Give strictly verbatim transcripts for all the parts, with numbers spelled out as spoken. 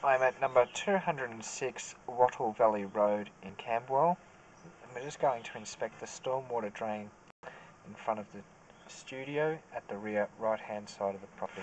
I'm at number two hundred six Wattle Valley Road in Camberwell, and we're just going to inspect the stormwater drain in front of the studio at the rear right hand side of the property.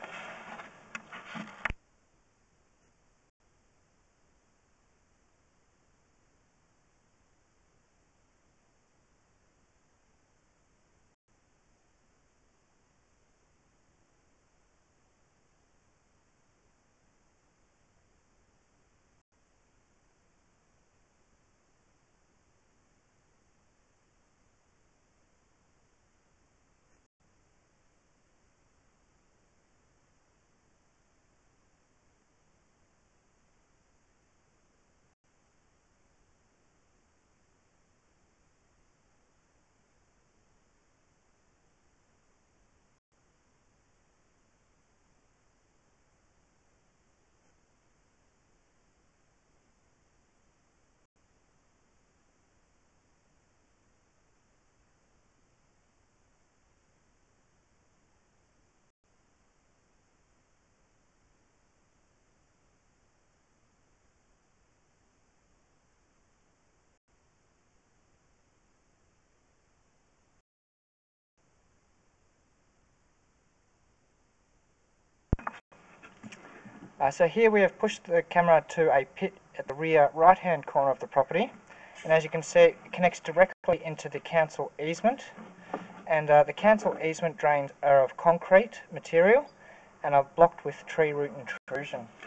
Uh, so here we have pushed the camera to a pit at the rear right hand corner of the property, and as you can see it connects directly into the council easement, and uh, the council easement drains are of concrete material and are blocked with tree root intrusion.